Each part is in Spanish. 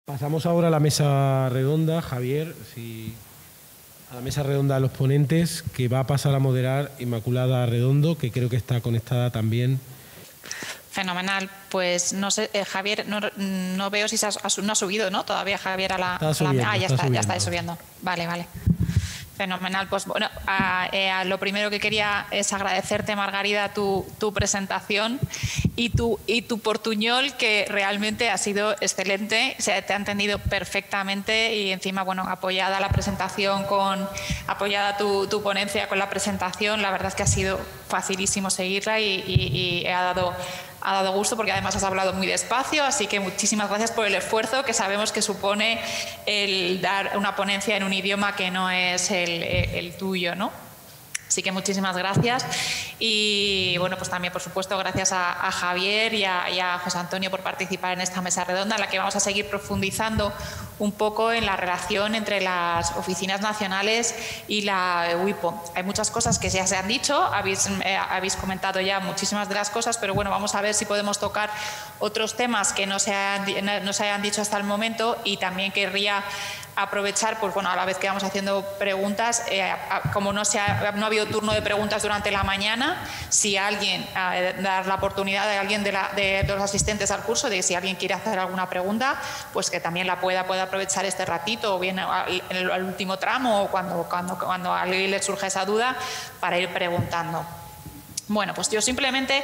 Pasamos ahora a la mesa redonda, Javier, a la mesa redonda de los ponentes, que va a pasar a moderar Inmaculada Redondo, que creo que está conectada también. Fenomenal. Pues no sé, Javier, no veo si no ha subido, ¿no? Todavía Javier a la... ya está subiendo. Vale. Fenomenal. Pues bueno, lo primero que quería es agradecerte, Margarida, tu presentación y tu portuñol, que realmente ha sido excelente. Te ha entendido perfectamente y encima, bueno, apoyada la presentación apoyada tu ponencia con la presentación. La verdad es que ha sido facilísimo seguirla y ha dado gusto, porque además has hablado muy despacio, así que muchísimas gracias por el esfuerzo que sabemos que supone el dar una ponencia en un idioma que no es el tuyo, ¿no? Así que muchísimas gracias. Y bueno, pues también, por supuesto, gracias a Javier y a José Antonio por participar en esta mesa redonda, en la que vamos a seguir profundizando un poco en la relación entre las oficinas nacionales y la EUIPO. Hay muchas cosas que ya se han dicho, habéis comentado ya muchísimas de las cosas, pero bueno, vamos a ver si podemos tocar otros temas que no se hayan dicho hasta el momento. Y también querría aprovechar, pues bueno, a la vez que vamos haciendo preguntas, como no ha habido turno de preguntas durante la mañana, si alguien, dar la oportunidad a alguien de los asistentes al curso, de que si alguien quiere hacer alguna pregunta, pues que también la pueda aprovechar este ratito, o bien al último tramo, o cuando a alguien le surja esa duda, para ir preguntando. Bueno, pues yo simplemente,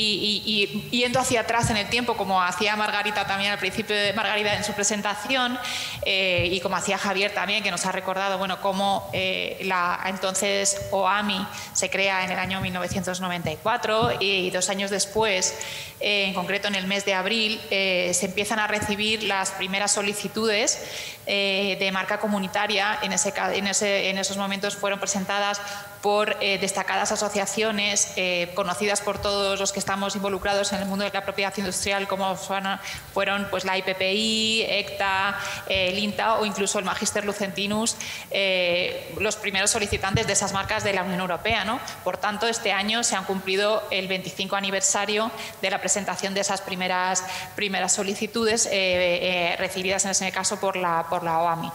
y yendo hacia atrás en el tiempo, como hacía Margarita también al principio de Margarita en su presentación, y como hacía Javier también, que nos ha recordado, bueno, cómo la entonces OAMI se crea en el año 1994 y 2 años después, en concreto en el mes de abril, se empiezan a recibir las primeras solicitudes de marca comunitaria. En esos momentos fueron presentadas por destacadas asociaciones conocidas por todos los que estamos involucrados en el mundo de la propiedad industrial, como fueron pues la IPPI, ECTA, el INTA o incluso el Magister Lucentinus, los primeros solicitantes de esas marcas de la Unión Europea, ¿no? Por tanto, este año se han cumplido el 25 aniversario de la presentación de esas primeras solicitudes recibidas en ese caso por la OAMI.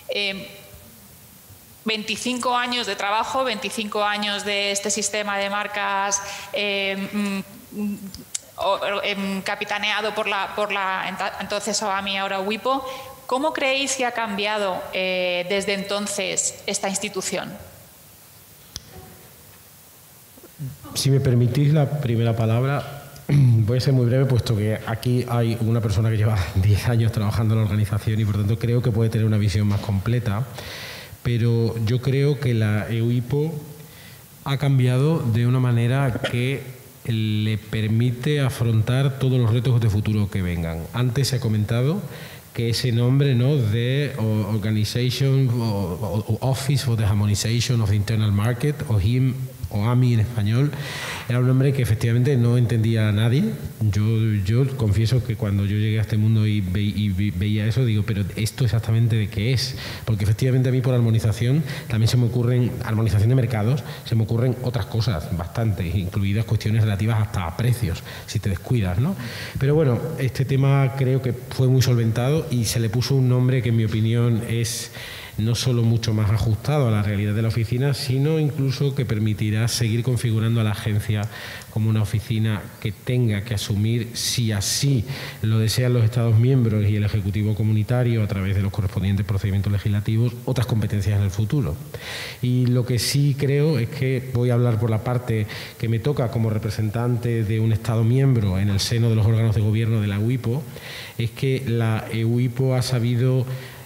25 años de trabajo, 25 años de este sistema de marcas capitaneado por la entonces OAMI, ahora WIPO. ¿Cómo creéis que ha cambiado desde entonces esta institución? Si me permitís la primera palabra, voy a ser muy breve, puesto que aquí hay una persona que lleva 10 años trabajando en la organización y por tanto creo que puede tener una visión más completa. Pero yo creo que la EUIPO ha cambiado de una manera que le permite afrontar todos los retos de futuro que vengan. Antes se ha comentado que ese nombre, ¿no?, de Organization o Office for the Harmonization of the Internal Market, o HIM, o AMI en español, era un nombre que efectivamente no entendía a nadie. Yo confieso que cuando yo llegué a este mundo y veía eso, digo, pero ¿esto exactamente de qué es? Porque efectivamente a mí por armonización también se me ocurren, armonización de mercados, se me ocurren otras cosas bastantes, incluidas cuestiones relativas hasta a precios, si te descuidas, ¿no? Pero bueno, este tema creo que fue muy solventado y se le puso un nombre que en mi opinión es no solo mucho más ajustado a la realidad de la oficina, sino incluso que permitirá seguir configurando a la agencia como una oficina que tenga que asumir, si así lo desean los Estados miembros y el Ejecutivo Comunitario a través de los correspondientes procedimientos legislativos, otras competencias en el futuro. Y lo que sí creo es que voy a hablar por la parte que me toca como representante de un Estado miembro en el seno de los órganos de gobierno de la EUIPO, es que la EUIPO ha sabido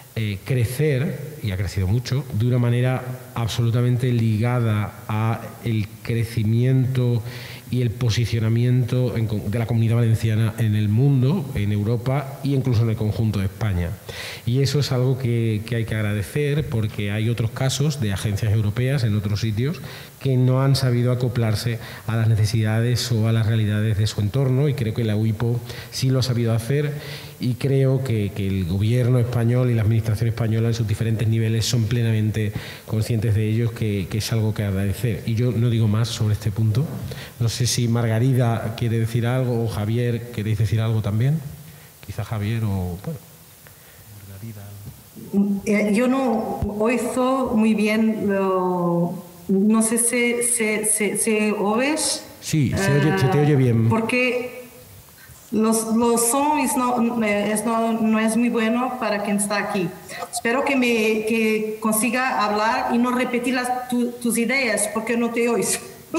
crecer, y ha crecido mucho, de una manera absolutamente ligada a el crecimiento y el posicionamiento de la Comunidad Valenciana en el mundo, en Europa e incluso en el conjunto de España. Y eso es algo que hay que agradecer, porque hay otros casos de agencias europeas en otros sitios que no han sabido acoplarse a las necesidades o a las realidades de su entorno, y creo que la UIPO sí lo ha sabido hacer, y creo que el gobierno español y la administración española en sus diferentes niveles son plenamente conscientes de ello, que es algo que agradecer. Y yo no digo más sobre este punto. No sé si Margarida quiere decir algo, o Javier, ¿queréis decir algo también? Quizá Javier o... Bueno. vida. Yo no oigo muy bien, no sé si oyes. Sí, se te oye bien. Porque los sons no es muy bueno para quien está aquí. Espero que consiga hablar y no repetir tus ideas, porque no te oís.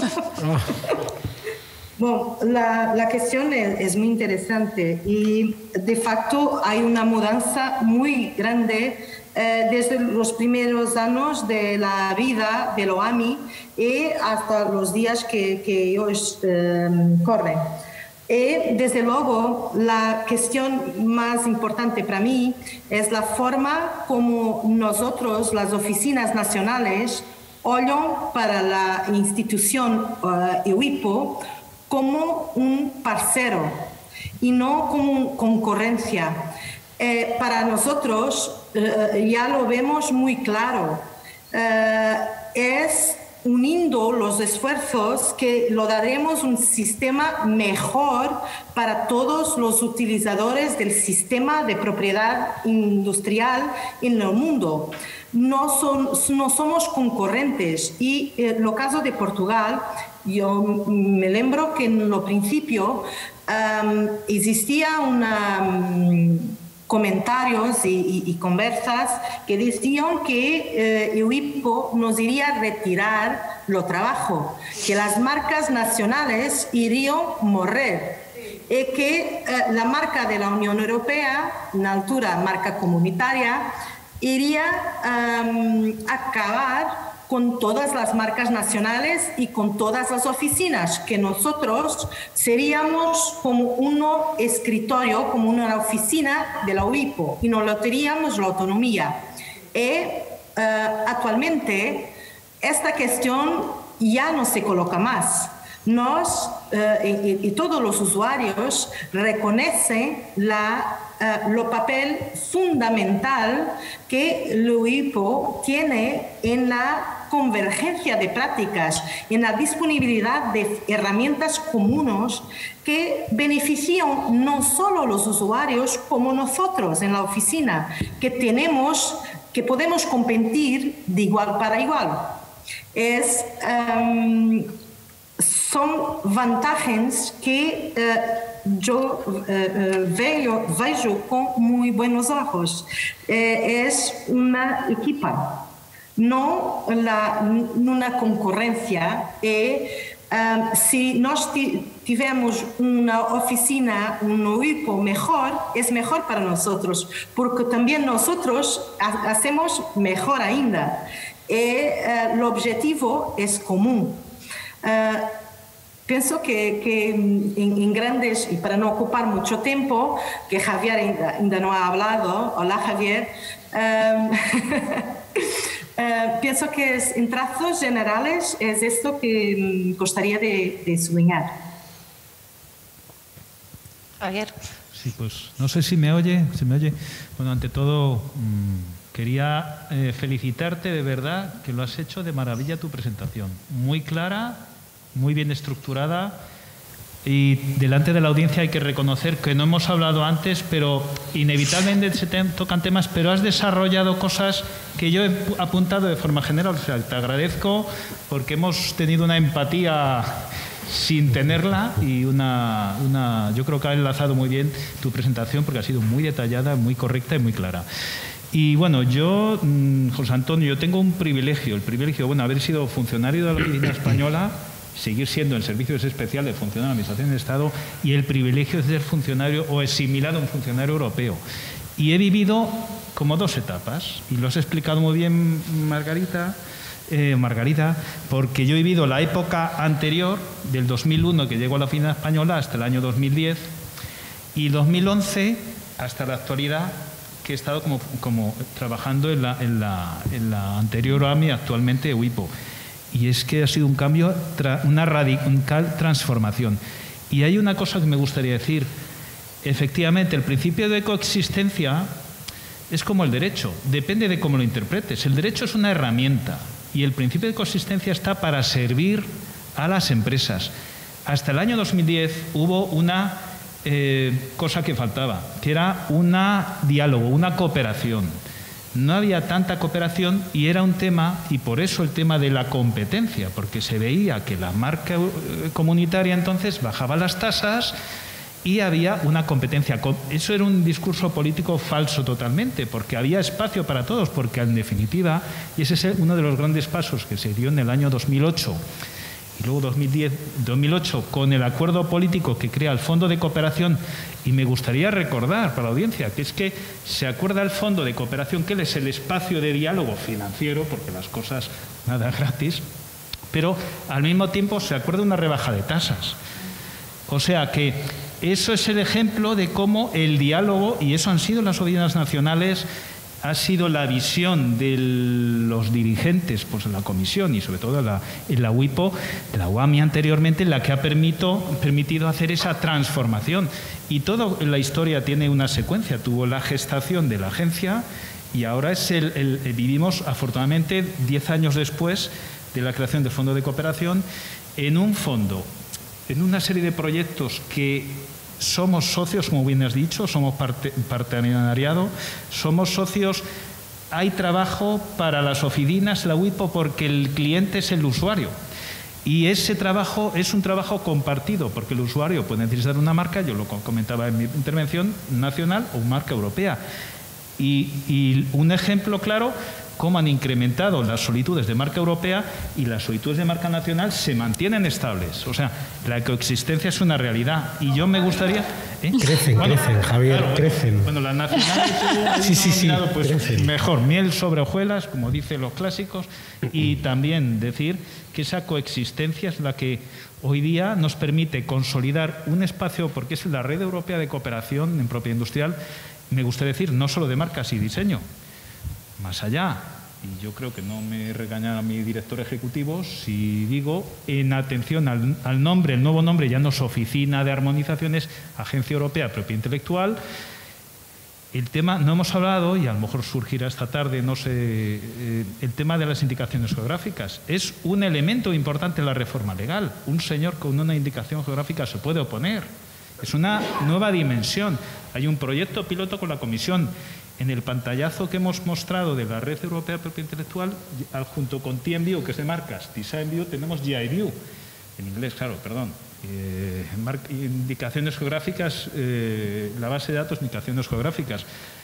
Bueno, la cuestión es muy interesante y de facto hay una mudanza muy grande desde los primeros años de la vida de la OAMI y hasta los días que hoy corren. Y desde luego la cuestión más importante para mí es la forma como nosotros, las oficinas nacionales, olhan para la institución EUIPO como un parcero y no como concurrencia. Para nosotros, ya lo vemos muy claro, es uniendo los esfuerzos que lo daremos un sistema mejor para todos los utilizadores del sistema de propiedad industrial en el mundo. No somos concurrentes y en el caso de Portugal, yo me lembro que en lo principio existía comentarios y conversas que decían que EUIPO nos iría a retirar lo trabajo, que las marcas nacionales irían a morir y que la marca de la Unión Europea, en altura marca comunitaria, iría a acabar con todas las marcas nacionales y con todas las oficinas, que nosotros seríamos como un escritorio, como una oficina de la EUIPO y no lo teníamos la autonomía. Actualmente esta cuestión ya no se coloca más. Y todos los usuarios reconocen lo papel fundamental que la EUIPO tiene en la convergencia de prácticas, en la disponibilidad de herramientas comunes que benefician no solo a los usuarios como nosotros en la oficina, que podemos competir de igual para igual. Son ventajas que yo veo con muy buenos ojos. Es una equipa, no una concurrencia. Si nos tivermos una oficina, un EUIPO mejor, es mejor para nosotros, porque también nosotros hacemos mejor ainda. El objetivo es común. Pienso que en grandes, y para no ocupar mucho tiempo, que Javier ainda no ha hablado, hola Javier, pienso que en trazos generales es esto que gustaría de subrayar. Javier. Sí, pues no sé si me oye. Bueno, ante todo, quería felicitarte de verdad, que lo has hecho de maravilla tu presentación. Muy clara, muy bien estructurada, y delante de la audiencia hay que reconocer que no hemos hablado antes, pero inevitablemente se tocan temas, pero has desarrollado cosas que yo he apuntado de forma general. O sea, te agradezco porque hemos tenido una empatía sin tenerla y yo creo que ha enlazado muy bien tu presentación porque ha sido muy detallada, muy correcta y muy clara. Y bueno, yo, José Antonio, yo tengo un privilegio, haber sido funcionario de la Oficina Española, seguir siendo en servicios especiales de función de la Administración del Estado, y el privilegio de ser funcionario o asimilado a un funcionario europeo. Y he vivido como dos etapas, y lo has explicado muy bien, Margarita, porque yo he vivido la época anterior, del 2001 que llegó a la Oficina Española hasta el año 2010, y 2011 hasta la actualidad, que he estado como trabajando en la anterior AMI, actualmente EUIPO. Y es que ha sido un cambio, una radical transformación. Y hay una cosa que me gustaría decir. Efectivamente, el principio de coexistencia es como el derecho, depende de cómo lo interpretes. El derecho es una herramienta y el principio de coexistencia está para servir a las empresas. Hasta el año 2010 hubo una cosa que faltaba, que era un diálogo, una cooperación. No había tanta cooperación y era un tema, y por eso el tema de la competencia, porque se veía que la marca comunitaria entonces bajaba las tasas y había una competencia. Eso era un discurso político falso totalmente, porque había espacio para todos, porque en definitiva, y ese es uno de los grandes pasos que se dio en el año 2008, y luego 2008 con el acuerdo político que crea el Fondo de Cooperación, y me gustaría recordar para la audiencia que es que se acuerda el Fondo de Cooperación, que es el espacio de diálogo financiero, porque las cosas nada gratis, pero al mismo tiempo se acuerda una rebaja de tasas. O sea que eso es el ejemplo de cómo el diálogo, y eso han sido las oficinas nacionales, ha sido la visión de los dirigentes pues, en la comisión y sobre todo en la WIPO, de la UAMI anteriormente, la que ha permitido hacer esa transformación. Y toda la historia tiene una secuencia. Tuvo la gestación de la agencia y ahora vivimos, afortunadamente, 10 años después de la creación del Fondo de Cooperación, en un fondo, en una serie de proyectos que somos socios, como bien has dicho, somos partenariado, somos socios, hay trabajo para las oficinas, la WIPO, porque el cliente es el usuario. Y ese trabajo es un trabajo compartido, porque el usuario puede necesitar una marca, yo lo comentaba en mi intervención, nacional o marca europea. Y un ejemplo claro, cómo han incrementado las solicitudes de marca europea y las solicitudes de marca nacional se mantienen estables. O sea, la coexistencia es una realidad. Y yo me gustaría... Crecen, Javier, claro, crecen. Bueno, la nacional sí, pues, crecen. Mejor, miel sobre hojuelas, como dicen los clásicos, y también decir que esa coexistencia es la que hoy día nos permite consolidar un espacio, porque es la red europea de cooperación en propiedad industrial, me gustaría decir, no solo de marcas y diseño, más allá, y yo creo que no me regañará mi director ejecutivo si digo, en atención al nombre, el nuevo nombre ya no es Oficina de Armonizaciones, Agencia Europea de Propiedad Intelectual. El tema, no hemos hablado, y a lo mejor surgirá esta tarde, no sé, el tema de las indicaciones geográficas. Es un elemento importante en la reforma legal. Un señor con una indicación geográfica se puede oponer. Es una nueva dimensión. Hay un proyecto piloto con la Comisión. En el pantallazo que hemos mostrado de la Red Europea de Propiedad Intelectual, junto con TMView, que es de marcas, Design View, tenemos GI-View, en inglés, claro, perdón. Indicaciones geográficas, la base de datos, indicaciones geográficas.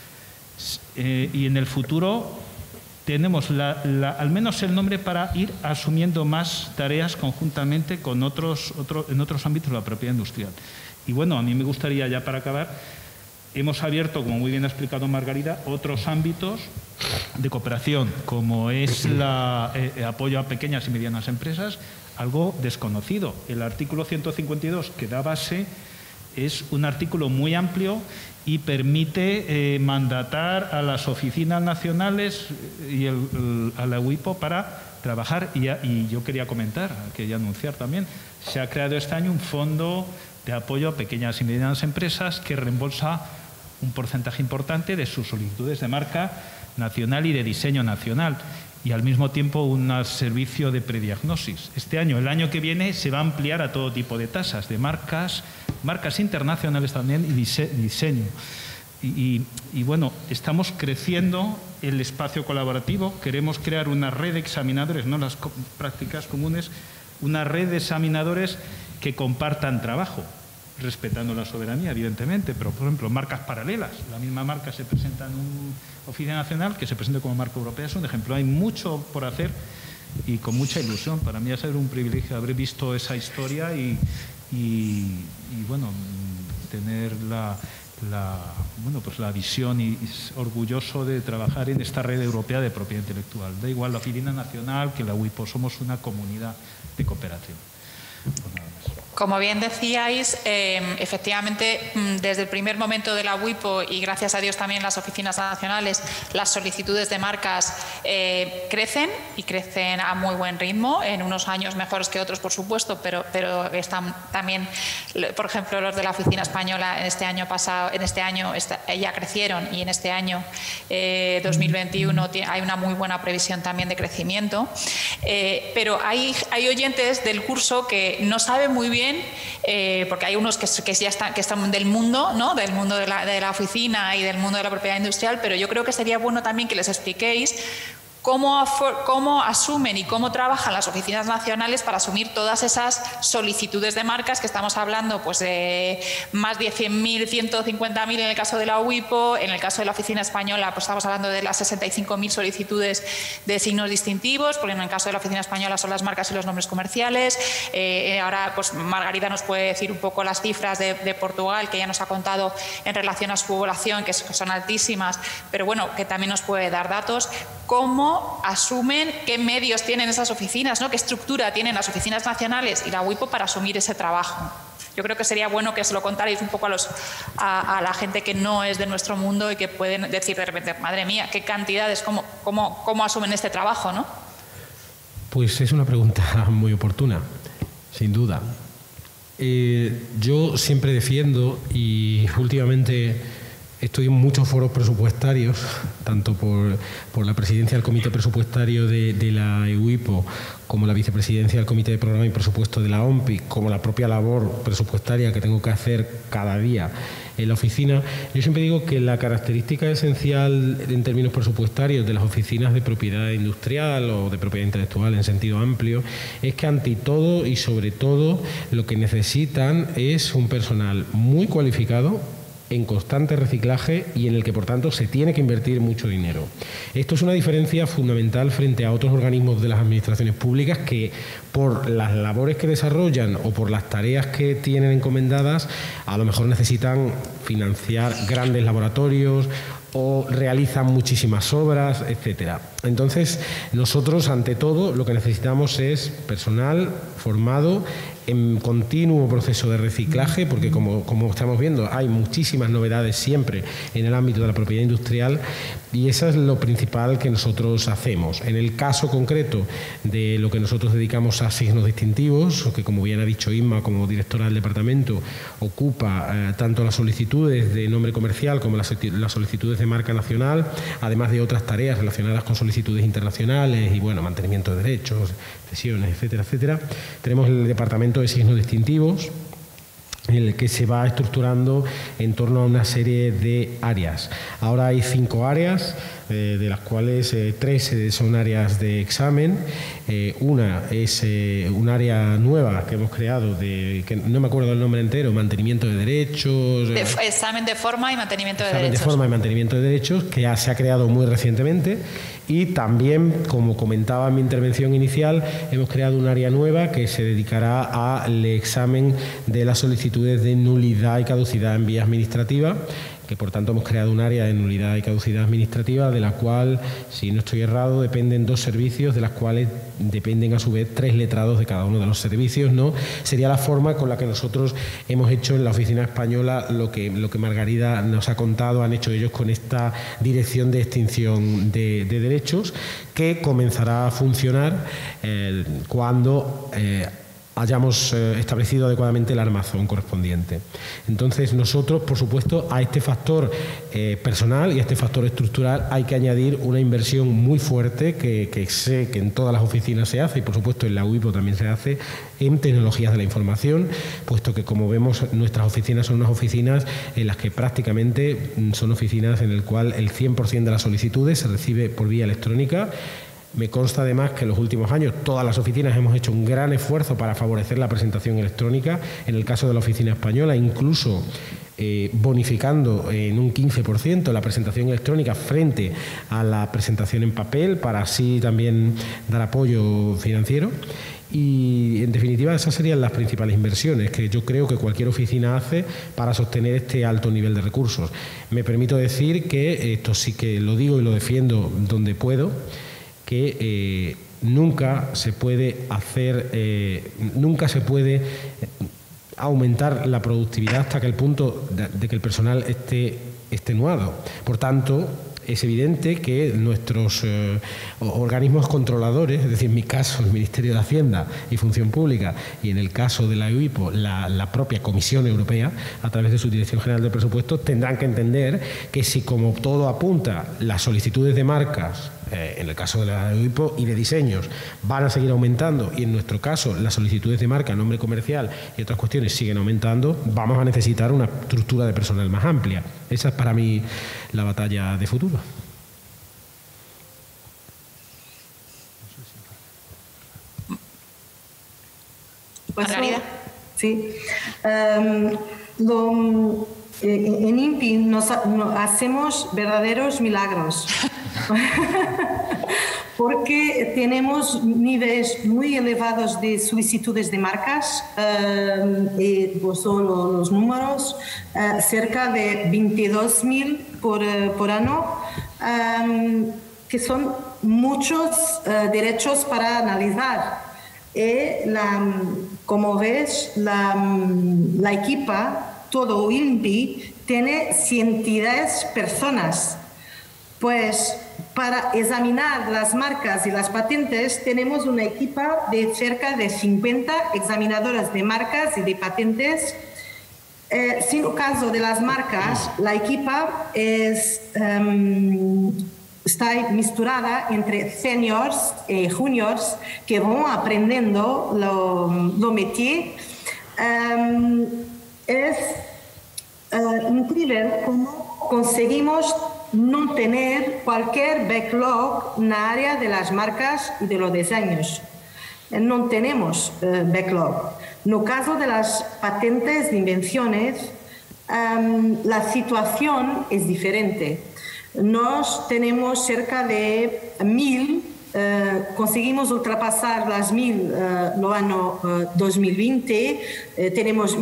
Y en el futuro tenemos al menos el nombre para ir asumiendo más tareas conjuntamente con en otros ámbitos de la propiedad industrial. Y bueno, a mí me gustaría ya para acabar, hemos abierto, como muy bien ha explicado Margarida, otros ámbitos de cooperación, como es el apoyo a pequeñas y medianas empresas, algo desconocido. El artículo 152 que da base es un artículo muy amplio y permite mandatar a las oficinas nacionales y a la WIPO para trabajar. Y yo quería comentar, quería anunciar también, se ha creado este año un fondo de apoyo a pequeñas y medianas empresas que reembolsa un porcentaje importante de sus solicitudes de marca nacional y de diseño nacional, y al mismo tiempo un servicio de prediagnosis. Este año, el año que viene, se va a ampliar a todo tipo de tasas, de marcas internacionales también y diseño. Y bueno, estamos creciendo el espacio colaborativo, queremos crear una red de examinadores, no las prácticas comunes, una red de examinadores que compartan trabajo, respetando la soberanía, evidentemente, pero, por ejemplo, marcas paralelas. La misma marca se presenta en una oficina nacional, que se presente como marca europea, es un ejemplo. Hay mucho por hacer y con mucha ilusión. Para mí ha sido un privilegio haber visto esa historia y bueno, tener la visión y orgulloso de trabajar en esta red europea de propiedad intelectual. Da igual la oficina nacional que la WIPO, somos una comunidad de cooperación. Pues nada más. Como bien decíais, efectivamente, desde el primer momento de la WIPO y gracias a Dios también las oficinas nacionales, las solicitudes de marcas crecen y crecen a muy buen ritmo, en unos años mejores que otros, por supuesto, pero están también, por ejemplo, los de la oficina española en este año ya crecieron, y en este año 2021 hay una muy buena previsión también de crecimiento. Pero hay oyentes del curso que no saben muy bien asumen, porque hay unos que ya están del mundo, ¿no? Del mundo de la oficina y del mundo de la propiedad industrial, pero yo creo que sería bueno también que les expliquéis cómo asumen y cómo trabajan las oficinas nacionales para asumir todas esas solicitudes de marcas que estamos hablando, pues de más de 100.000, 150.000 en el caso de la UIPO, en el caso de la oficina española pues estamos hablando de las 65.000 solicitudes de signos distintivos, porque en el caso de la oficina española son las marcas y los nombres comerciales. Ahora pues Margarida nos puede decir un poco las cifras de Portugal, que ya nos ha contado en relación a su población, que son altísimas, pero bueno, que también nos puede dar datos. ¿Cómo asumen, qué medios tienen esas oficinas, ¿no? ¿Qué estructura tienen las oficinas nacionales y la UIPO para asumir ese trabajo? Yo creo que sería bueno que se lo contarais un poco a la gente que no es de nuestro mundo y que pueden decir de repente, madre mía, qué cantidades, cómo asumen este trabajo, ¿no? Pues es una pregunta muy oportuna, sin duda. Yo siempre defiendo, y últimamente estoy en muchos foros presupuestarios, tanto por la presidencia del Comité Presupuestario de la UIPO, como la vicepresidencia del Comité de Programa y Presupuesto de la OMPI, como la propia labor presupuestaria que tengo que hacer cada día en la oficina. Yo siempre digo que la característica esencial en términos presupuestarios de las oficinas de propiedad industrial o de propiedad intelectual en sentido amplio es que ante todo y sobre todo lo que necesitan es un personal muy cualificado, en constante reciclaje y en el que, por tanto, se tiene que invertir mucho dinero. Esto es una diferencia fundamental frente a otros organismos de las administraciones públicas que, por las labores que desarrollan o por las tareas que tienen encomendadas, a lo mejor necesitan financiar grandes laboratorios o realizan muchísimas obras, etcétera. Entonces, nosotros, ante todo, lo que necesitamos es personal formado en continuo proceso de reciclaje, porque como estamos viendo, hay muchísimas novedades siempre en el ámbito de la propiedad industrial y eso es lo principal que nosotros hacemos. En el caso concreto de lo que nosotros dedicamos a signos distintivos, que como bien ha dicho Inma, como directora del departamento, ocupa tanto las solicitudes de nombre comercial como las solicitudes de marca nacional, además de otras tareas relacionadas con solicitudes internacionales y, bueno, mantenimiento de derechos, cesiones, etcétera, etcétera. Tenemos el departamento de signos distintivos, en el que se va estructurando en torno a una serie de áreas. Ahora hay 5 áreas, de las cuales 3 son áreas de examen. Una es un área nueva que hemos creado, que no me acuerdo el nombre entero, mantenimiento de derechos. Examen de forma y mantenimiento de derechos. Examen de forma y mantenimiento de derechos, que se ha creado muy recientemente. Y también, como comentaba en mi intervención inicial, hemos creado un área nueva que se dedicará al examen de las solicitudes de nulidad y caducidad en vía administrativa, que por tanto hemos creado un área de nulidad y caducidad administrativa, de la cual, si no estoy errado, dependen 2 servicios, de las cuales dependen a su vez 3 letrados de cada uno de los servicios, ¿no? Sería la forma con la que nosotros hemos hecho en la oficina española lo que Margarida nos ha contado, han hecho ellos con esta dirección de extinción de derechos, que comenzará a funcionar cuando hayamos establecido adecuadamente el armazón correspondiente. Entonces, nosotros, por supuesto, a este factor personal y a este factor estructural hay que añadir una inversión muy fuerte que sé que en todas las oficinas se hace, y por supuesto en la UIPO también se hace, en tecnologías de la información, puesto que, como vemos, nuestras oficinas son unas oficinas en las que prácticamente son oficinas en las cuales el 100% de las solicitudes se recibe por vía electrónica. Me consta además que en los últimos años todas las oficinas hemos hecho un gran esfuerzo para favorecer la presentación electrónica. En el caso de la oficina española, incluso bonificando en un 15% la presentación electrónica frente a la presentación en papel, para así también dar apoyo financiero. Y, en definitiva, esas serían las principales inversiones que yo creo que cualquier oficina hace para sostener este alto nivel de recursos. Me permito decir que esto sí que lo digo y lo defiendo donde puedo, que nunca se puede aumentar la productividad hasta que el punto de que el personal esté extenuado. Por tanto, es evidente que nuestros organismos controladores, es decir, en mi caso el Ministerio de Hacienda y Función Pública, y en el caso de la UIPO la propia Comisión Europea, a través de su Dirección General de Presupuestos, tendrán que entender que si, como todo apunta, las solicitudes de marcas en el caso de la EUIPO y de diseños, van a seguir aumentando, y en nuestro caso las solicitudes de marca, nombre comercial y otras cuestiones siguen aumentando, vamos a necesitar una estructura de personal más amplia. Esa es para mí la batalla de futuro. Margarida. Sí. En INPI hacemos verdaderos milagros. Porque tenemos niveles muy elevados de solicitudes de marcas, son los números, cerca de 22.000 por año, que son muchos derechos para analizar. Como ves, la equipa, todo INPI, tiene 110 personas. Pues para examinar las marcas y las patentes tenemos una equipa de cerca de 50 examinadoras de marcas y de patentes. Sin el caso de las marcas, la equipa está mezclada entre seniors y juniors que van aprendiendo lo métier. Es increíble cómo conseguimos no tener cualquier backlog en la área de las marcas y de los diseños. No tenemos backlog. En el caso de las patentes de invenciones, la situación es diferente. Nos tenemos cerca de 1.000, conseguimos ultrapasar las 1.000 el año 2020, tenemos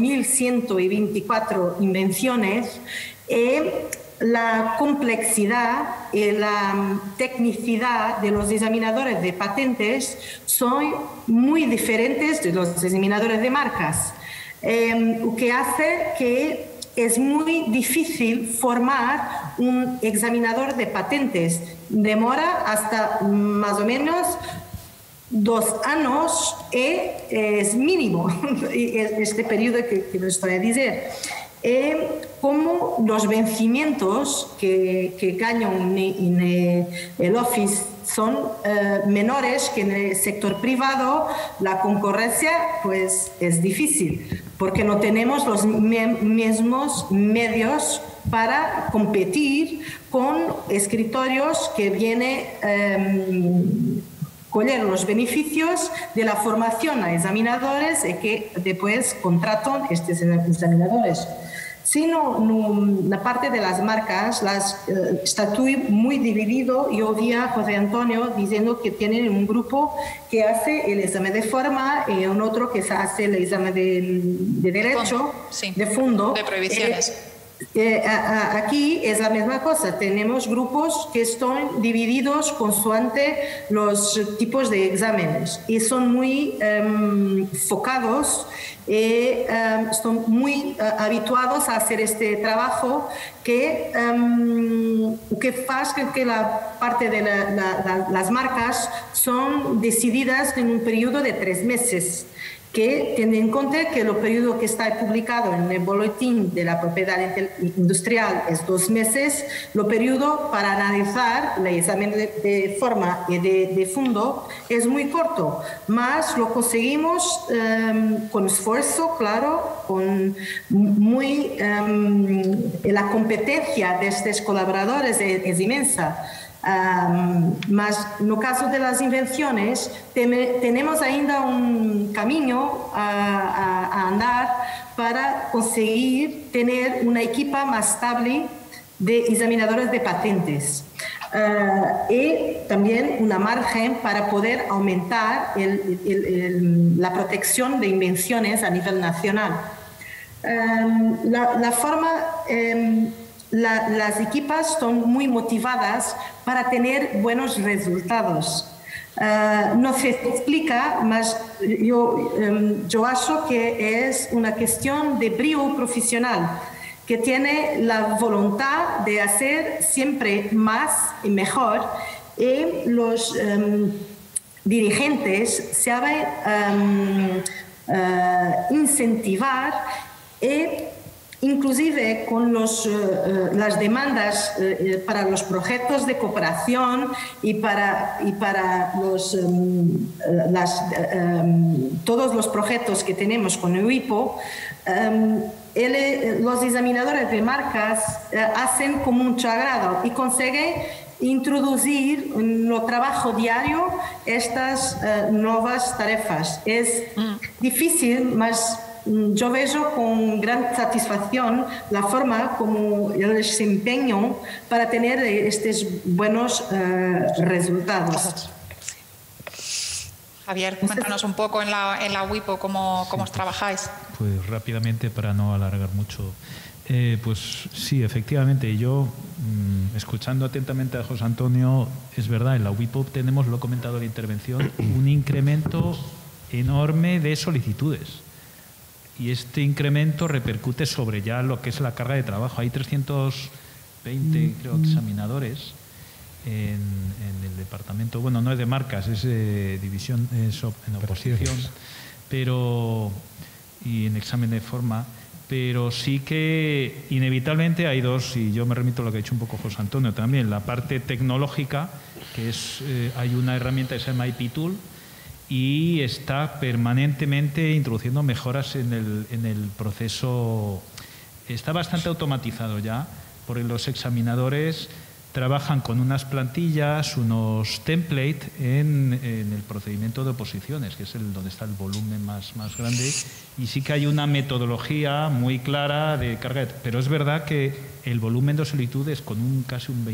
1.124 invenciones y la complejidad y la tecnicidad de los examinadores de patentes son muy diferentes de los examinadores de marcas, lo que hace que es muy difícil formar un examinador de patentes. Demora hasta más o menos 2 años y es mínimo este periodo que les estoy a decir. Como los vencimientos que ganan en el Office son menores que en el sector privado, la concurrencia pues es difícil porque no tenemos los mismos medios para competir con escritorios que vienen coger los beneficios de la formación a examinadores y que después contratan estos examinadores. Sino la parte de las marcas, está muy dividido. Yo oí a José Antonio diciendo que tienen un grupo que hace el examen de forma y un otro que hace el examen de derecho, sí, de fondo. De prohibiciones. Aquí es la misma cosa, tenemos grupos que están divididos consoante los tipos de exámenes y son muy focados y están muy habituados a hacer este trabajo que hace que la parte de las marcas son decididas en un periodo de 3 meses. Que tiene en cuenta que el periodo que está publicado en el boletín de la propiedad industrial es 2 meses, el periodo para analizar el examen de forma y de fondo es muy corto, más lo conseguimos con esfuerzo, claro, con la competencia de estos colaboradores es inmensa. Mas en el caso de las invenciones tenemos ainda un camino a andar para conseguir tener una equipa más estable de examinadores de patentes y también una margen para poder aumentar la protección de invenciones a nivel nacional. Las equipas son muy motivadas para tener buenos resultados. No se explica, mas yo acho que es una cuestión de brío profesional, que tiene la voluntad de hacer siempre más y mejor, y los dirigentes saben incentivar y inclusive con las demandas para los proyectos de cooperación y para todos los proyectos que tenemos con el WIPO, los examinadores de marcas hacen como un sagrado y consiguen introducir en lo trabajo diario estas nuevas tarefas. Es difícil, mas yo veo con gran satisfacción la forma como el desempeño para tener estos buenos resultados. Javier, cuéntanos un poco en la WIPO cómo os trabajáis. Pues rápidamente, para no alargar mucho. Pues sí, efectivamente, yo escuchando atentamente a José Antonio, es verdad, en la WIPO tenemos, lo he comentado en la intervención, un incremento enorme de solicitudes. Y este incremento repercute sobre ya lo que es la carga de trabajo. Hay 320, creo, examinadores en el departamento, bueno, no es de marcas, es división en oposición, pero y en examen de forma. Pero sí que inevitablemente hay dos, y yo me remito a lo que ha dicho un poco José Antonio también, la parte tecnológica, que es, hay una herramienta que se llama IP Tool y está permanentemente introduciendo mejoras en el proceso. Está bastante automatizado ya, porque los examinadores trabajan con unas plantillas, unos templates en el procedimiento de oposiciones, que es donde está el volumen más grande, y sí que hay una metodología muy clara de carga. Pero es verdad que el volumen de solicitudes, con casi un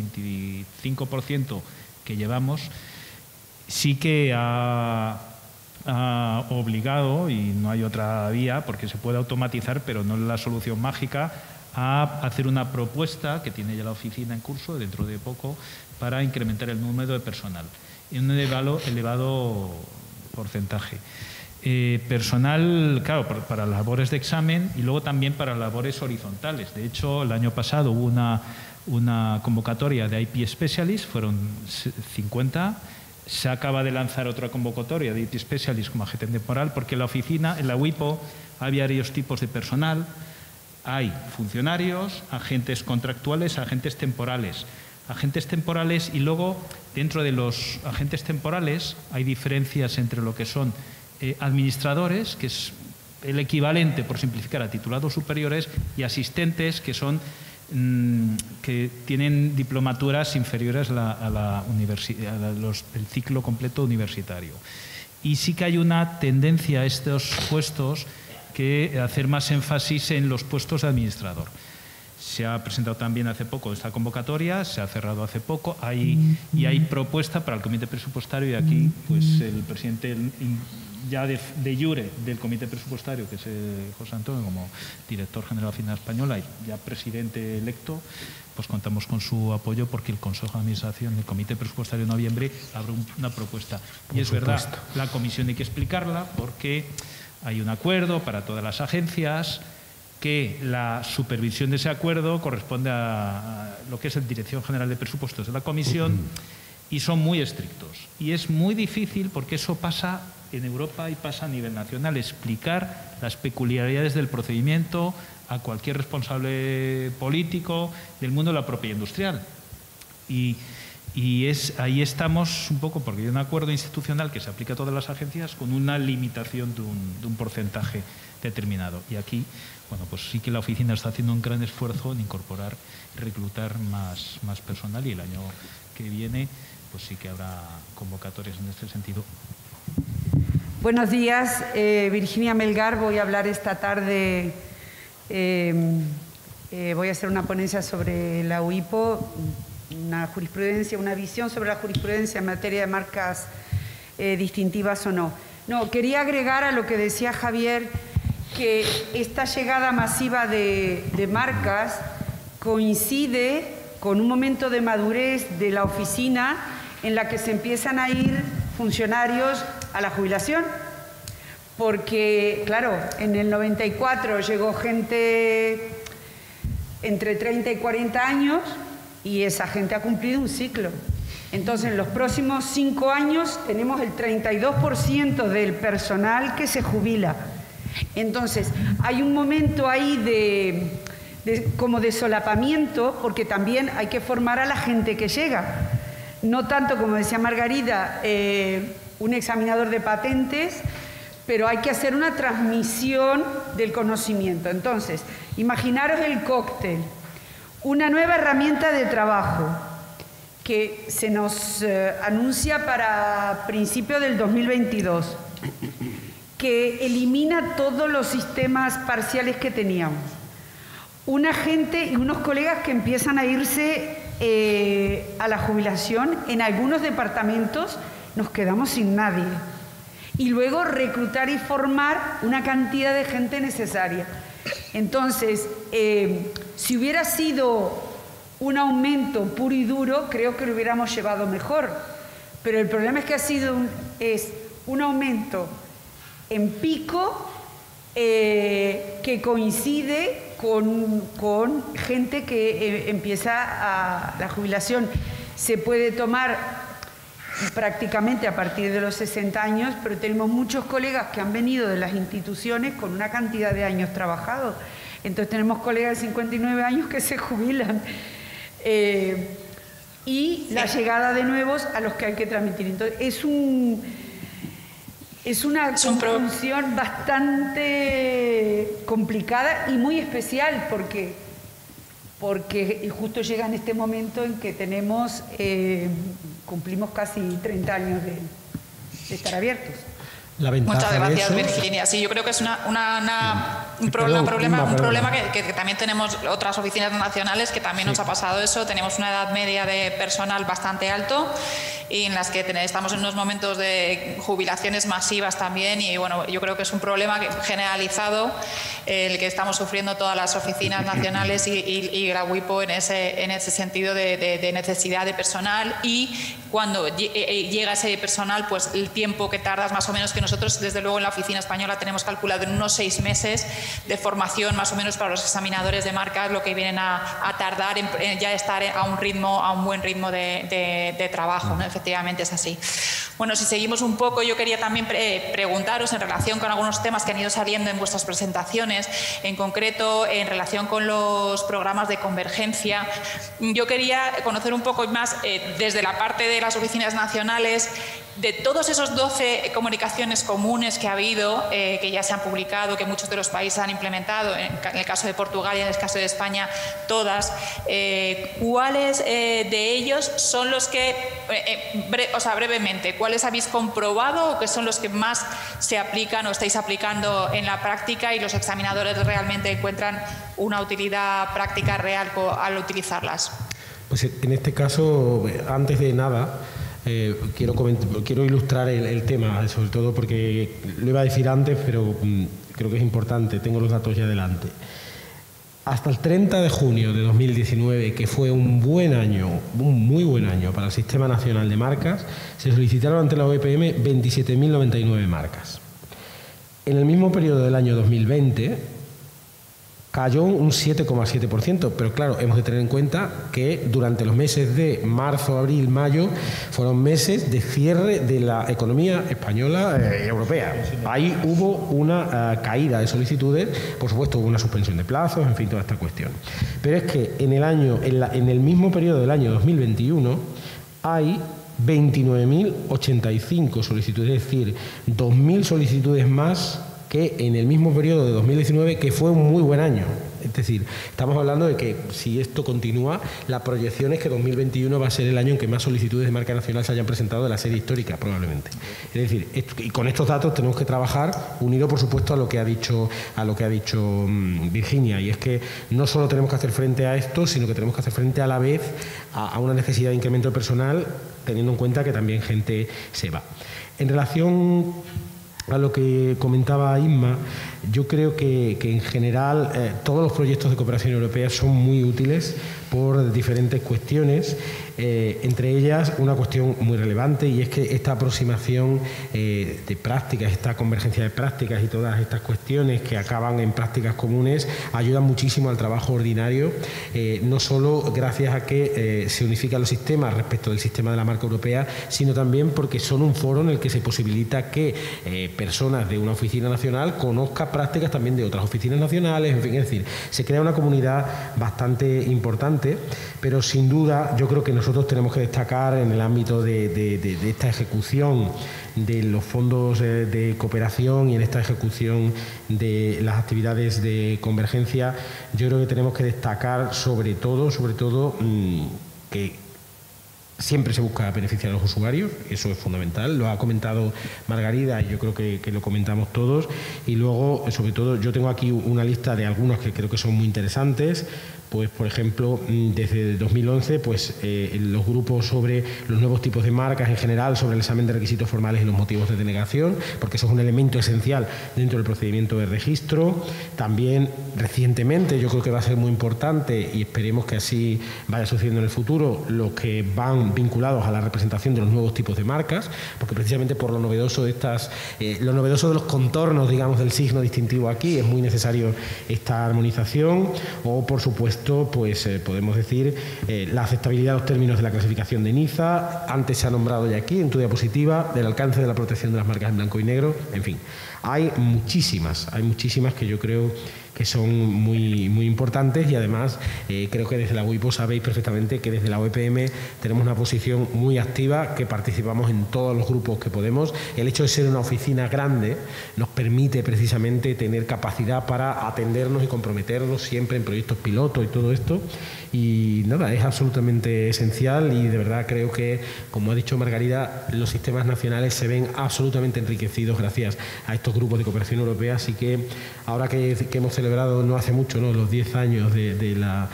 25% que llevamos, sí que ha obligado, y no hay otra vía, porque se puede automatizar, pero no es la solución mágica, a hacer una propuesta que tiene ya la oficina en curso dentro de poco para incrementar el número de personal en un elevado porcentaje. Personal, claro, para labores de examen y luego también para labores horizontales. De hecho, el año pasado hubo una convocatoria de IP Specialist, fueron 50. Se acaba de lanzar otra convocatoria de IP Specialist como agente temporal, porque en la oficina, en la WIPO, había varios tipos de personal. Hay funcionarios, agentes contractuales, agentes temporales. Agentes temporales, y luego dentro de los agentes temporales hay diferencias entre lo que son administradores, que es el equivalente, por simplificar, a titulados superiores, y asistentes, que son que tienen diplomaturas inferiores a el ciclo completo universitario. Y sí que hay una tendencia a estos puestos que hacer más énfasis en los puestos de administrador. Se ha presentado también hace poco esta convocatoria, se ha cerrado hace poco, y hay propuesta para el comité presupuestario, y aquí pues el presidente ya de jure del comité presupuestario, que es José Antonio, como director general de la Hacienda Española y ya presidente electo, pues contamos con su apoyo, porque el Consejo de Administración del Comité Presupuestario de noviembre abre una propuesta. Y es verdad, la comisión hay que explicarla, porque hay un acuerdo para todas las agencias, que la supervisión de ese acuerdo corresponde a lo que es la Dirección General de Presupuestos de la Comisión, y son muy estrictos. Y es muy difícil, porque eso pasa en Europa y pasa a nivel nacional, explicar las peculiaridades del procedimiento a cualquier responsable político del mundo de la propiedad industrial. Y ahí estamos un poco, porque hay un acuerdo institucional que se aplica a todas las agencias con una limitación de un porcentaje determinado. Y aquí, bueno, pues sí que la oficina está haciendo un gran esfuerzo en incorporar, reclutar más personal, y el año que viene pues sí que habrá convocatorias en este sentido. Buenos días, Virginia Melgar. Voy a hablar esta tarde, voy a hacer una ponencia sobre la WIPO, una jurisprudencia, una visión sobre la jurisprudencia en materia de marcas distintivas o no. No, quería agregar a lo que decía Javier, que esta llegada masiva de marcas coincide con un momento de madurez de la oficina en la que se empiezan a ir funcionarios a la jubilación, porque, claro, en el 94 llegó gente entre 30 y 40 años y esa gente ha cumplido un ciclo. Entonces, en los próximos 5 años tenemos el 32% del personal que se jubila. Entonces, hay un momento ahí como de solapamiento, porque también hay que formar a la gente que llega. No tanto, como decía Margarida, un examinador de patentes, pero hay que hacer una transmisión del conocimiento. Entonces, imaginaros el cóctel, una nueva herramienta de trabajo que se nos anuncia para principios del 2022, que elimina todos los sistemas parciales que teníamos. Una gente y unos colegas que empiezan a irse a la jubilación. En algunos departamentos nos quedamos sin nadie. Y luego reclutar y formar una cantidad de gente necesaria. Entonces, si hubiera sido un aumento puro y duro, creo que lo hubiéramos llevado mejor. Pero el problema es que ha sido un aumento en pico que coincide con gente que empieza la jubilación. Se puede tomar prácticamente a partir de los 60 años, pero tenemos muchos colegas que han venido de las instituciones con una cantidad de años trabajados. Entonces tenemos colegas de 59 años que se jubilan. Y la llegada de nuevos a los que hay que transmitir. Entonces es una conjunción bastante complicada y muy especial porque justo llega en este momento en que cumplimos casi 30 años de estar abiertos. Muchas gracias, Virginia. Sí, yo creo que es un problema que también tenemos otras oficinas nacionales que también nos ha pasado eso. Tenemos una edad media de personal bastante alto y en las que estamos en unos momentos de jubilaciones masivas también, y bueno, yo creo que es un problema generalizado el que estamos sufriendo todas las oficinas nacionales y la WIPO en ese sentido de necesidad de personal, y cuando llega ese personal, pues el tiempo que tardas más o menos, que nosotros desde luego en la oficina española tenemos calculado en unos 6 meses de formación más o menos para los examinadores de marcas, lo que vienen a tardar en ya estar a un buen ritmo de trabajo, ¿no? Efectivamente es así. Bueno, si seguimos un poco, yo quería también preguntaros en relación con algunos temas que han ido saliendo en vuestras presentaciones, en concreto en relación con los programas de convergencia. Yo quería conocer un poco más desde la parte de las oficinas nacionales, de todos esos 12 comunicaciones comunes que ha habido, que ya se han publicado, que muchos de los países han implementado, en el caso de Portugal y en el caso de España, todas, ¿cuáles de ellos son los que, brevemente, cuáles habéis comprobado o que son los que más se aplican o estáis aplicando en la práctica y los examinadores realmente encuentran una utilidad práctica real al utilizarlas? Pues en este caso, antes de nada, quiero ilustrar el tema, sobre todo porque lo iba a decir antes, pero creo que es importante, tengo los datos ya delante. Hasta el 30 de junio de 2019, que fue un buen año, un muy buen año para el Sistema Nacional de Marcas, se solicitaron ante la OEPM 27.099 marcas. En el mismo periodo del año 2020, cayó un 7,7%, pero claro, hemos de tener en cuenta que durante los meses de marzo, abril, mayo fueron meses de cierre de la economía española y europea. Ahí hubo una caída de solicitudes, por supuesto hubo una suspensión de plazos, en fin, toda esta cuestión. Pero es que en el mismo periodo del año 2021 hay 29.085 solicitudes, es decir, 2.000 solicitudes más que en el mismo periodo de 2019, que fue un muy buen año. Es decir, estamos hablando de que si esto continúa, la proyección es que 2021 va a ser el año en que más solicitudes de marca nacional se hayan presentado de la serie histórica, probablemente. Es decir, y con estos datos tenemos que trabajar, unido por supuesto a lo que ha dicho Virginia, y es que no solo tenemos que hacer frente a esto, sino que tenemos que hacer frente a la vez a una necesidad de incremento de personal, teniendo en cuenta que también gente se va. En relación a lo que comentaba Inma, yo creo que en general todos los proyectos de cooperación europea son muy útiles por diferentes cuestiones, entre ellas una cuestión muy relevante, y es que esta aproximación de prácticas, esta convergencia de prácticas y todas estas cuestiones que acaban en prácticas comunes ayudan muchísimo al trabajo ordinario, no solo gracias a que se unifican los sistemas respecto del sistema de la marca europea, sino también porque son un foro en el que se posibilita que personas de una oficina nacional conozcan prácticas también de otras oficinas nacionales, en fin, es decir, se crea una comunidad bastante importante, pero sin duda yo creo que nosotros tenemos que destacar en el ámbito de esta ejecución de los fondos de cooperación y en esta ejecución de las actividades de convergencia, yo creo que tenemos que destacar sobre todo que siempre se busca beneficiar a los usuarios, eso es fundamental, lo ha comentado Margarida y yo creo que lo comentamos todos, y luego, sobre todo, yo tengo aquí una lista de algunos que creo que son muy interesantes. Pues, por ejemplo, desde 2011, pues, los grupos sobre los nuevos tipos de marcas en general, sobre el examen de requisitos formales y los motivos de denegación, porque eso es un elemento esencial dentro del procedimiento de registro. También, recientemente, yo creo que va a ser muy importante y esperemos que así vaya sucediendo en el futuro, los que van vinculados a la representación de los nuevos tipos de marcas, porque precisamente por lo novedoso de lo novedoso de los contornos, digamos, del signo distintivo aquí, es muy necesario esta armonización. O, por supuesto, pues podemos decir la aceptabilidad de los términos de la clasificación de Niza, antes se ha nombrado ya aquí en tu diapositiva, del alcance de la protección de las marcas en blanco y negro, en fin, hay muchísimas que yo creo que son muy, muy importantes, y además creo que desde la UIPO sabéis perfectamente que desde la OEPM tenemos una posición muy activa, que participamos en todos los grupos que podemos. El hecho de ser una oficina grande nos permite precisamente tener capacidad para atendernos y comprometernos siempre en proyectos piloto y todo esto, y nada, es absolutamente esencial, y de verdad creo que, como ha dicho Margarida, los sistemas nacionales se ven absolutamente enriquecidos gracias a estos grupos de cooperación europea. Así que ahora que hemos celebrado no hace mucho, ¿no?, los 10 años de la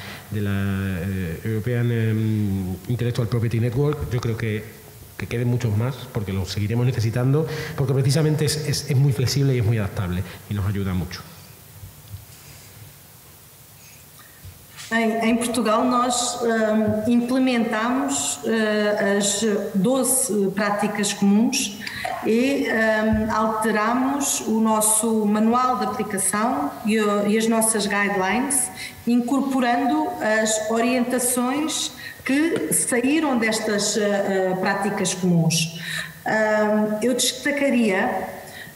European Intellectual Property Network, yo creo que queden muchos más, porque los seguiremos necesitando, porque precisamente es muy flexible y es muy adaptable y nos ayuda mucho. Em Portugal nós implementamos as 12 práticas comuns e alteramos o nosso manual de aplicação e as nossas guidelines, incorporando as orientações que saíram destas práticas comuns. Eu destacaria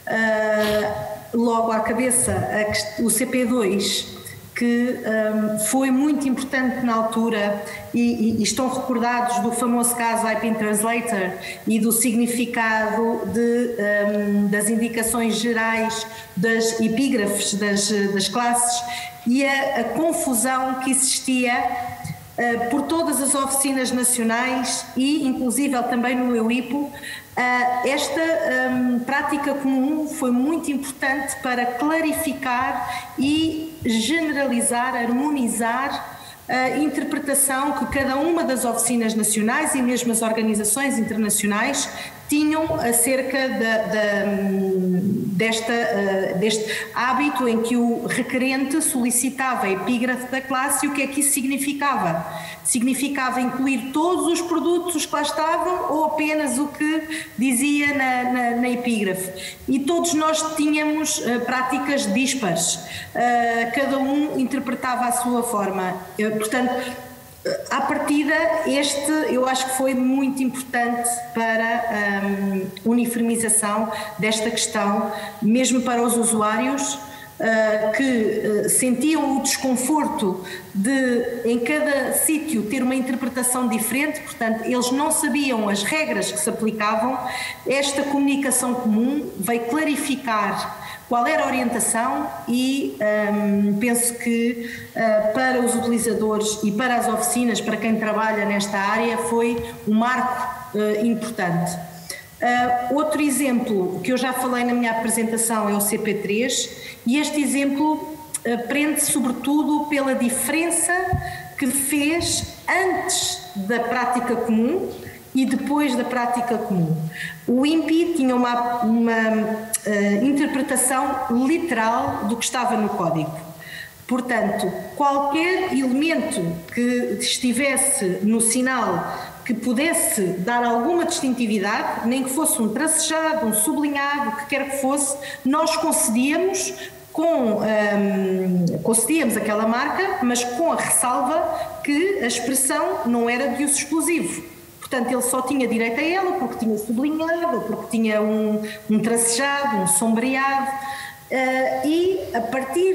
logo à cabeça o CP2, que foi muito importante na altura, e estão recordados do famoso caso IP Translator e do significado das indicações gerais das epígrafes das classes, e a confusão que existia por todas as oficinas nacionais e inclusive também no EUIPO. Esta prática comum foi muito importante para clarificar e generalizar, harmonizar a interpretação que cada uma das oficinas nacionais e mesmo as organizações internacionais tinham acerca deste hábito em que o requerente solicitava a epígrafe da classe. E o que é que isso significava? Significava incluir todos os produtos que lá estavam ou apenas o que dizia na epígrafe. E todos nós tínhamos práticas dispares, cada um interpretava à sua forma. Portanto, à partida, eu acho que foi muito importante para a uniformização desta questão, mesmo para os usuários que sentiam o desconforto de, em cada sítio, ter uma interpretação diferente. Portanto, eles não sabiam as regras que se aplicavam. Esta comunicação comum veio clarificar qual era a orientação e penso que para os utilizadores e para as oficinas, para quem trabalha nesta área, foi um marco importante. Outro exemplo que eu já falei na minha apresentação é o CP3, e este exemplo prende-se sobretudo pela diferença que fez antes da prática comum e depois da prática comum. O INPI tinha uma interpretação literal do que estava no código. Portanto, qualquer elemento que estivesse no sinal que pudesse dar alguma distintividade, nem que fosse um tracejado, um sublinhado, o que quer que fosse, nós concedíamos aquela marca, mas com a ressalva que a expressão não era de uso exclusivo. Portanto, ele só tinha direito a ela porque tinha sublinhado, porque tinha um tracejado, um sombreado. E a partir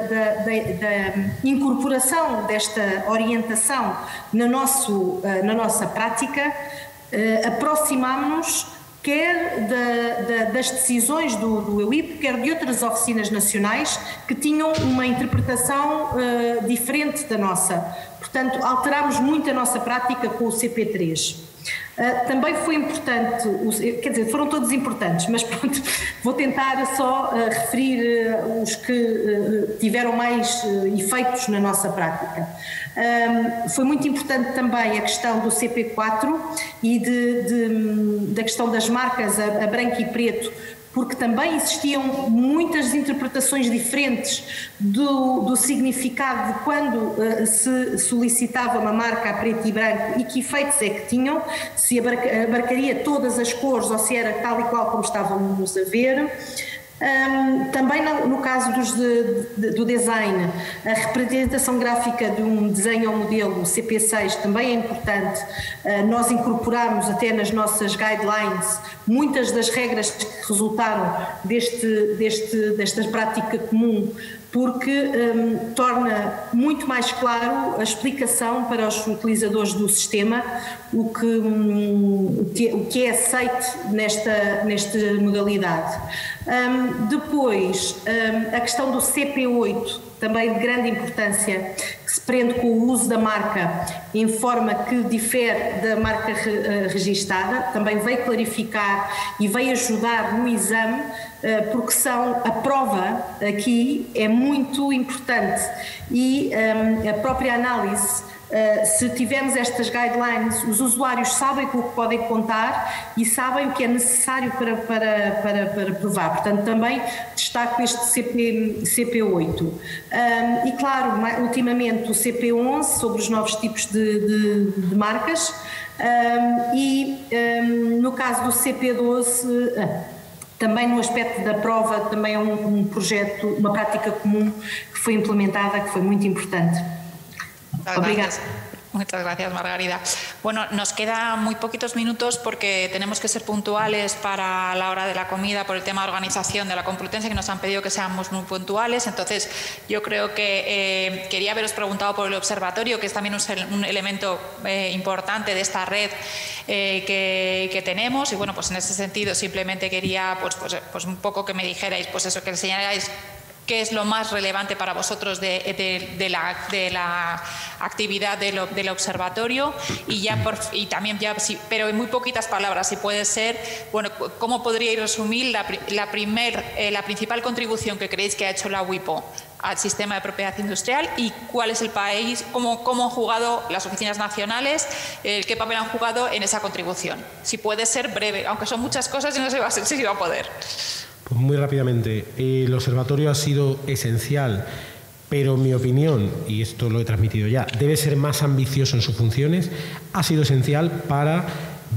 da incorporação desta orientação na nossa prática, aproximámos-nos quer das decisões do EUIPO, quer de outras oficinas nacionais que tinham uma interpretação diferente da nossa. Portanto, alterámos muito a nossa prática com o CP3. Também foi importante, quer dizer, foram todos importantes, mas pronto, vou tentar só referir os que tiveram mais efeitos na nossa prática. Foi muito importante também a questão do CP4 e da questão das marcas a branco e preto, porque também existiam muitas interpretações diferentes do significado de quando se solicitava uma marca a preto e branco e que efeitos é que tinham, se abarcaria todas as cores ou se era tal e qual como estávamos a ver. Também no caso do design, a representação gráfica de um desenho ou modelo CP6 também é importante. Nós incorporamos até nas nossas guidelines muitas das regras que resultaram desta prática comum, porque torna muito mais claro a explicação para os utilizadores do sistema o que é aceito nesta modalidade. Depois, a questão do CP8, também de grande importância, que se prende com o uso da marca em forma que difere da marca registada, também veio clarificar e veio ajudar no exame, porque a prova aqui é muito importante e a própria análise. Se tivermos estas guidelines, os usuários sabem com o que podem contar e sabem o que é necessário para provar. Portanto, também destaco este CP8. E, claro, ultimamente o CP11 sobre os novos tipos de marcas e, no caso do CP12... também no aspecto da prova, também é um projeto, uma prática comum que foi implementada, que foi muito importante. Obrigada. Muchas gracias, Margarida. Bueno, nos quedan muy poquitos minutos porque tenemos que ser puntuales para la hora de la comida por el tema de organización de la Complutense, que nos han pedido que seamos muy puntuales. Entonces, yo creo que quería haberos preguntado por el observatorio, que es también un elemento importante de esta red que tenemos. Y bueno, pues en ese sentido simplemente quería pues un poco que me dijerais, pues eso, que enseñarais qué es lo más relevante para vosotros de la actividad del observatorio y también pero en muy poquitas palabras, si puede ser, bueno, ¿cómo podríais resumir la principal contribución que creéis que ha hecho la WIPO al sistema de propiedad industrial y cuál es el país, cómo han jugado las oficinas nacionales, qué papel han jugado en esa contribución? Si puede ser breve, aunque son muchas cosas y no sé si va a poder. Pues muy rápidamente, el observatorio ha sido esencial, pero en mi opinión, y esto lo he transmitido ya, debe ser más ambicioso en sus funciones. Ha sido esencial para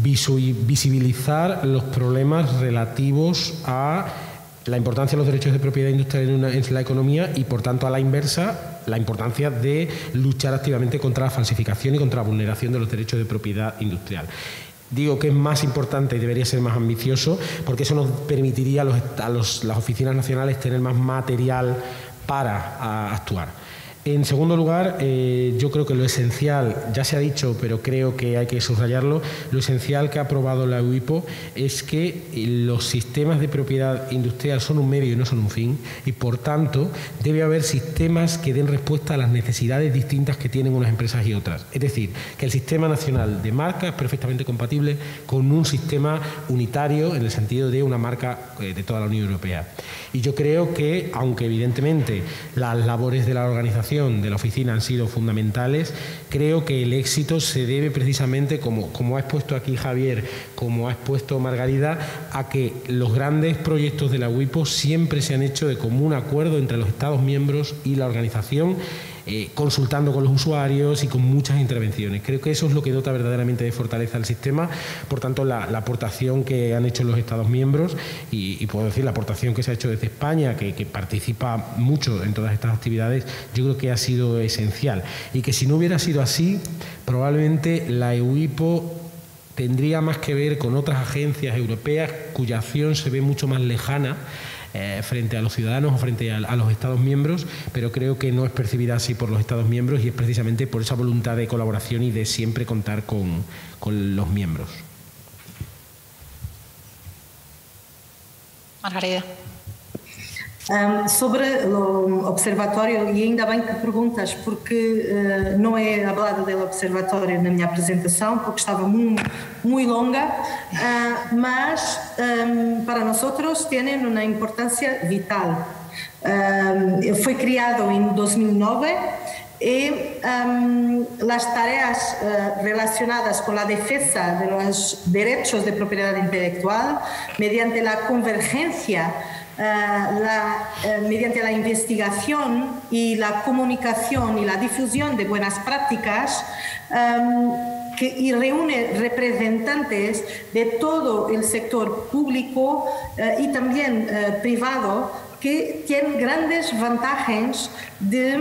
visibilizar los problemas relativos a la importancia de los derechos de propiedad industrial en la economía y, por tanto, a la inversa, la importancia de luchar activamente contra la falsificación y contra la vulneración de los derechos de propiedad industrial. Digo que es más importante y debería ser más ambicioso porque eso nos permitiría a las oficinas nacionales tener más material para actuar. En segundo lugar, yo creo que lo esencial, ya se ha dicho, pero creo que hay que subrayarlo, lo esencial que ha aprobado la WIPO es que los sistemas de propiedad industrial son un medio y no son un fin, y por tanto debe haber sistemas que den respuesta a las necesidades distintas que tienen unas empresas y otras. Es decir, que el sistema nacional de marca es perfectamente compatible con un sistema unitario en el sentido de una marca de toda la Unión Europea. Y yo creo que, aunque evidentemente las labores de la organización, de la oficina han sido fundamentales, creo que el éxito se debe precisamente, como ha expuesto aquí Javier, como ha expuesto Margarida, a que los grandes proyectos de la WIPO siempre se han hecho de común acuerdo entre los Estados miembros y la organización, consultando con los usuarios y con muchas intervenciones. Creo que eso es lo que dota verdaderamente de fortaleza al sistema. Por tanto, la aportación que han hecho los Estados miembros y puedo decir la aportación que se ha hecho desde España, que participa mucho en todas estas actividades, yo creo que ha sido esencial. Y que si no hubiera sido así, probablemente la EUIPO tendría más que ver con otras agencias europeas cuya acción se ve mucho más lejana frente a los ciudadanos o frente a los Estados miembros, pero creo que no es percibida así por los Estados miembros y es precisamente por esa voluntad de colaboración y de siempre contar con los miembros. Margarida. Sobre o observatório, e ainda bem que perguntas, porque não é hablado do observatório na minha apresentação, porque estava muito longa, mas para nós tem uma importância vital. Foi criado em 2009 y las tareas relacionadas con la defensa de los derechos de propiedad intelectual mediante la convergencia, mediante la investigación y la comunicación y la difusión de buenas prácticas y reúne representantes de todo el sector público y también privado que tienen grandes ventajas de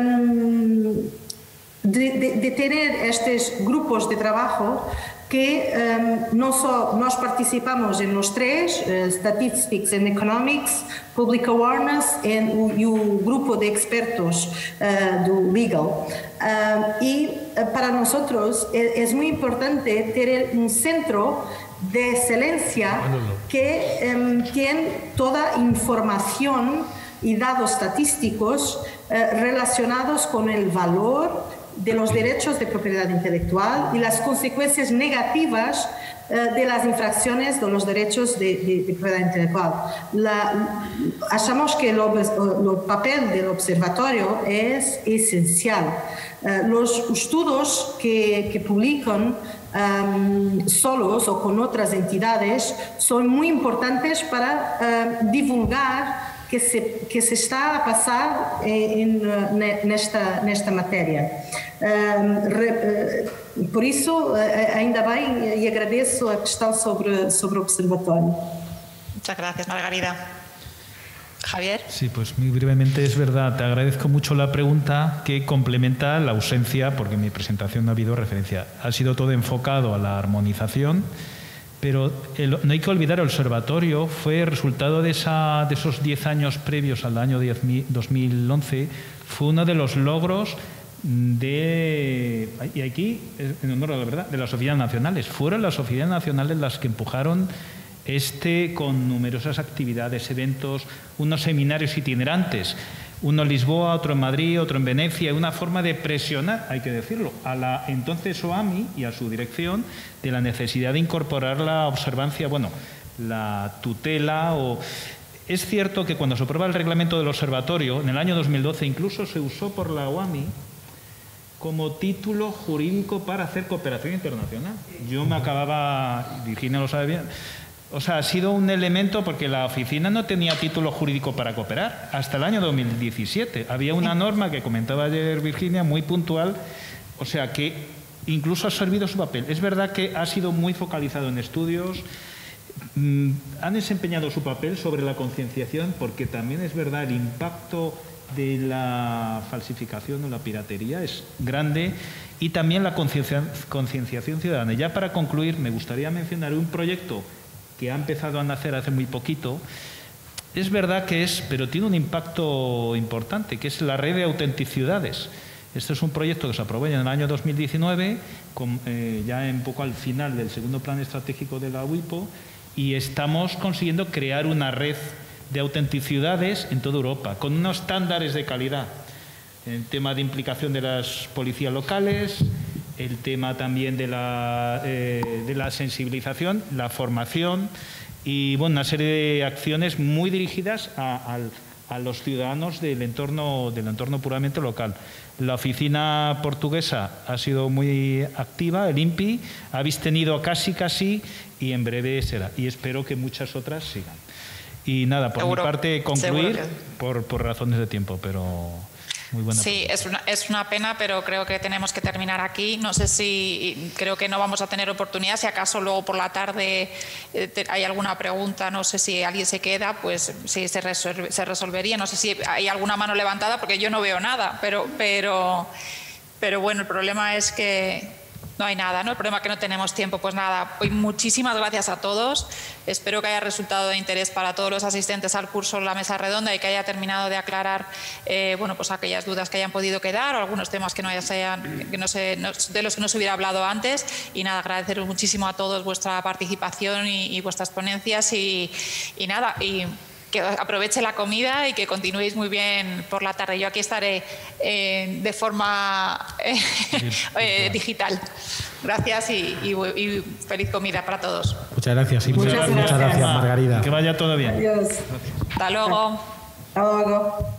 tener estos grupos de trabajo que nós participamos en los tres, Statistics and Economics, Public Awareness y un grupo de expertos do Legal. Y para nosotros es muy importante tener un centro de excelencia que tiene toda información y datos estadísticos relacionados con el valor de los derechos de propiedad intelectual y las consecuencias negativas de las infracciones de los derechos de propiedad intelectual. Achamos que el papel del observatorio es esencial. Los estudios que publican solos o con otras entidades son muy importantes para divulgar que se está a pasar nesta matéria. Por isso, ainda bem, e agradeço a questão sobre o observatório. Muchas gracias, Margarida. Javier. Sí, pues muy brevemente, es verdad, te agradezco mucho la pregunta que complementa la ausencia, porque en mi presentación no ha habido referencia. Ha sido todo enfocado a la armonización, pero no hay que olvidar, el observatorio fue resultado de esos 10 años previos al año 2011, fue uno de los logros y aquí, en honor a la verdad, de las sociedades nacionales. Fueron las sociedades nacionales las que empujaron con numerosas actividades, eventos, unos seminarios itinerantes, uno en Lisboa, otro en Madrid, otro en Venecia, una forma de presionar, hay que decirlo, a la entonces OAMI y a su dirección de la necesidad de incorporar la observancia, la tutela Es cierto que cuando se aprueba el reglamento del observatorio, en el año 2012 incluso se usó por la OAMI como título jurídico para hacer cooperación internacional. Yo me acababa, Virginia lo sabe bien, o sea, ha sido un elemento porque la oficina no tenía título jurídico para cooperar hasta el año 2017. Había una norma que comentaba ayer Virginia muy puntual, o sea que incluso ha servido su papel. Es verdad que ha sido muy focalizado en estudios, han desempeñado su papel sobre la concienciación, porque también es verdad el impacto de la falsificación o la piratería es grande, y también la concienciación ciudadana. Ya para concluir, me gustaría mencionar un proyecto que ha empezado a nacer hace muy poquito. Es verdad que pero tiene un impacto importante, que es la red de autenticidades. Este es un proyecto que se aprobó en el año 2019, ya un poco al final del segundo plan estratégico de la UIPO, y estamos consiguiendo crear una red de autenticidades en toda Europa, con unos estándares de calidad. El tema de implicación de las policías locales, el tema también de la sensibilización, la formación y una serie de acciones muy dirigidas a los ciudadanos del entorno puramente local. La oficina portuguesa ha sido muy activa, el INPI, habéis tenido casi y en breve será. Y espero que muchas otras sigan. Y nada, por mi parte concluir por razones de tiempo, pero muy buena. Sí, es una pena, pero creo que tenemos que terminar aquí. No sé creo que no vamos a tener oportunidad. Si acaso luego por la tarde hay alguna pregunta, no sé si alguien se queda, pues sí se resolvería. No sé si hay alguna mano levantada, porque yo no veo nada, pero bueno, el problema es que No hay nada, ¿no? El problema es que no tenemos tiempo. Pues nada, hoy muchísimas gracias a todos. Espero que haya resultado de interés para todos los asistentes al curso La Mesa Redonda y que haya terminado de aclarar bueno, pues aquellas dudas que hayan podido quedar o algunos temas que de los que no se hubiera hablado antes. Y nada, agradeceros muchísimo a todos vuestra participación y vuestras ponencias y nada, y que aproveche la comida y que continuéis muy bien por la tarde. Yo aquí estaré de forma digital. Gracias y feliz comida para todos. Muchas gracias. Muchas gracias, Margarida. Que vaya todo bien. Adiós. Hasta luego. Hasta luego.